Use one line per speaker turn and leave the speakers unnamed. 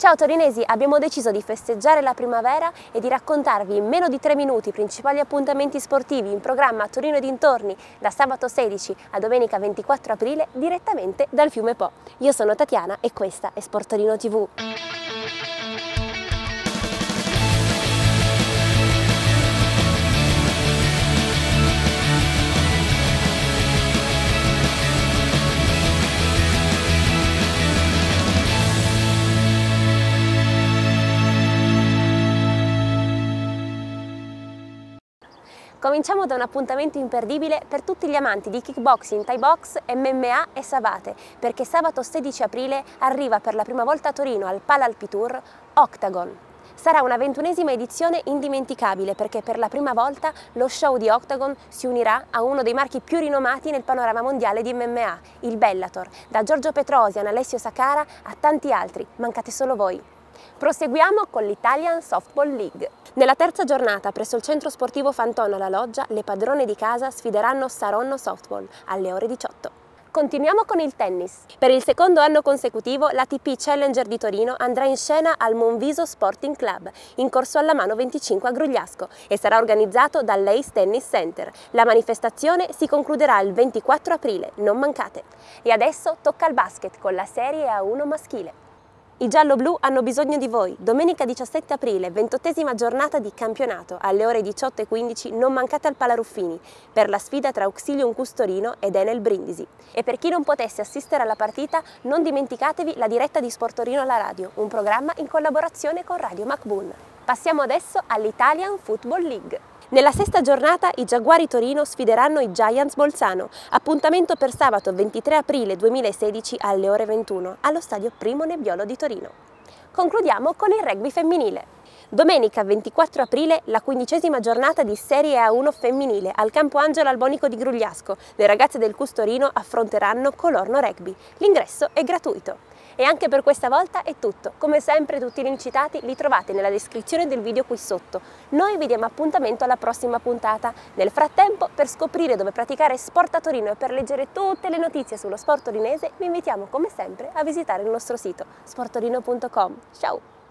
Ciao torinesi, abbiamo deciso di festeggiare la primavera e di raccontarvi in meno di 3 minuti i principali appuntamenti sportivi in programma a Torino e dintorni da sabato 16 a domenica 24 aprile direttamente dal fiume Po. Io sono Tatiana e questa è Sport Torino TV. Cominciamo da un appuntamento imperdibile per tutti gli amanti di kickboxing, Thai box, MMA e savate, perché sabato 16 aprile arriva per la prima volta a Torino al Pala Alpi Tour Octagon. Sarà una 21esima edizione indimenticabile perché per la prima volta lo show di Octagon si unirà a uno dei marchi più rinomati nel panorama mondiale di MMA, il Bellator, da Giorgio Petrosian, Alessio Sakara a tanti altri, mancate solo voi. Proseguiamo con l'Italian Softball League. Nella terza giornata presso il centro sportivo Fantona alla Loggia, le padrone di casa sfideranno Saronno Softball alle ore 18. Continuiamo con il tennis. Per il secondo anno consecutivo l'ATP Challenger di Torino andrà in scena al Monviso Sporting Club, in Corso alla Mano 25 a Grugliasco, e sarà organizzato dall'Ace Tennis Center. La manifestazione si concluderà il 24 aprile, non mancate. E adesso tocca al basket con la Serie A1 maschile. I giallo-blu hanno bisogno di voi. Domenica 17 aprile, 28esima giornata di campionato, alle ore 18:15 non mancate al Pala Ruffini per la sfida tra Auxilium Custorino ed Enel Brindisi. E per chi non potesse assistere alla partita, non dimenticatevi la diretta di Sport Torino alla radio, un programma in collaborazione con Radio MacBoon. Passiamo adesso all'Italian Football League. Nella sesta giornata i Giaguari Torino sfideranno i Giants Bolzano, appuntamento per sabato 23 aprile 2016 alle ore 21 allo stadio Primo Nebbiolo di Torino. Concludiamo con il rugby femminile. Domenica 24 aprile la 15esima giornata di Serie A1 femminile al Campo Angelo Albonico di Grugliasco. Le ragazze del Custorino affronteranno Colorno Rugby. L'ingresso è gratuito. E anche per questa volta è tutto. Come sempre tutti i link citati li trovate nella descrizione del video qui sotto. Noi vi diamo appuntamento alla prossima puntata. Nel frattempo, per scoprire dove praticare sport a Torino e per leggere tutte le notizie sullo sport torinese, vi invitiamo come sempre a visitare il nostro sito sporttorino.com. Ciao!